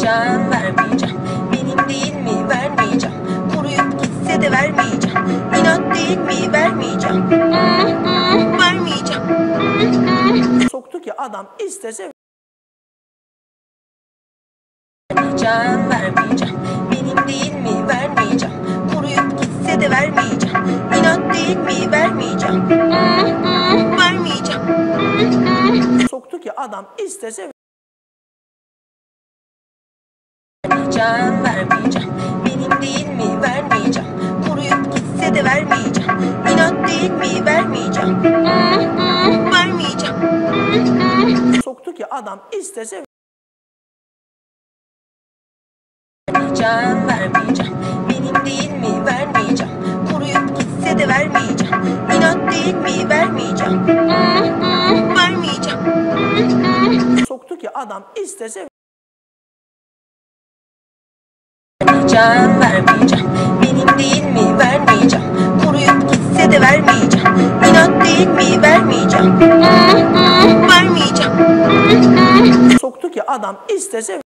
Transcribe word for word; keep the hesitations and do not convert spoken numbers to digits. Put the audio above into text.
Vermeyeceğim, vermeyeceğim. Benim değil mi? Vermeyeceğim. Kuruyup gitse de vermeyeceğim. İnat değil mi? Vermeyeceğim. Vermeyeceğim. Soktu ki adam istese Vermeyeceğim, vermeyeceğim. Benim değil mi? Vermeyeceğim. Kuruyup gitse de vermeyeceğim. İnat değil mi? Vermeyeceğim. Vermeyeceğim. soktu ki adam istese Vermeyeceğim, vermeyeceğim. Benim değil mi? Vermeyeceğim. Kuruyup gitse de vermeyeceğim. İnat değil mi? Vermeyeceğim. Vermeyeceğim. soktu ki adam istese Vermeyeceğim, vermeyeceğim. Benim değil mi? Vermeyeceğim. Kuruyup gitse de vermeyeceğim. İnat değil mi? Vermeyeceğim. Vermeyeceğim. soktu ki adam istese Vermeyeceğim, vermeyeceğim. Benim değil mi? Vermeyeceğim. Kuruyup gitse de vermeyeceğim. İnat değil mi? Vermeyeceğim. Vermeyeceğim. soktu ki adam istese